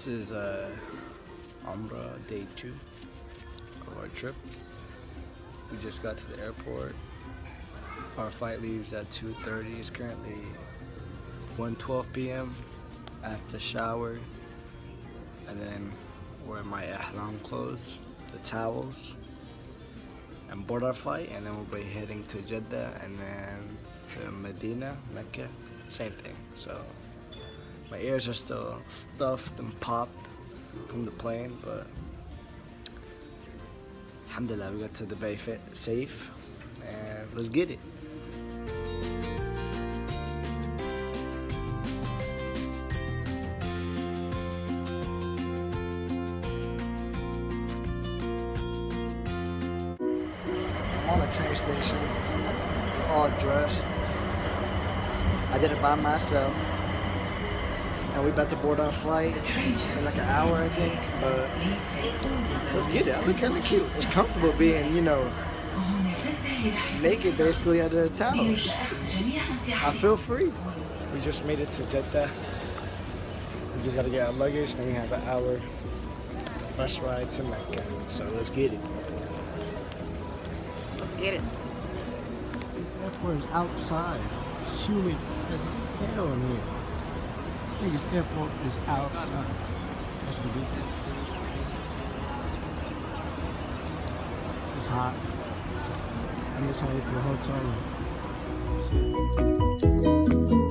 This is Umrah day 2 of our trip. We just got to the airport. Our flight leaves at 2:30. It's currently 1:12 p.m. I have to shower and then wear my ihram clothes, the towels, and board our flight, and then we'll be heading to Jeddah and then to Medina, Mecca, same thing. So my ears are still stuffed and popped from the plane, but alhamdulillah, we got to the bay safe, and let's get it. I'm on the train station, all dressed. I did it by myself. And we about to board our flight in like an hour, I think, but let's get it. I look kind of cute. It's comfortable being, you know, naked basically under a towel. I feel free. We just made it to Jeddah. We just gotta get our luggage, then we have an hour bus ride to Mecca. So let's get it. Let's get it. This airport is outside. It's humid. There's a hell in here. I think this airport is outside. That's the difference. It's hot. I'm just trying to get to the hotel room.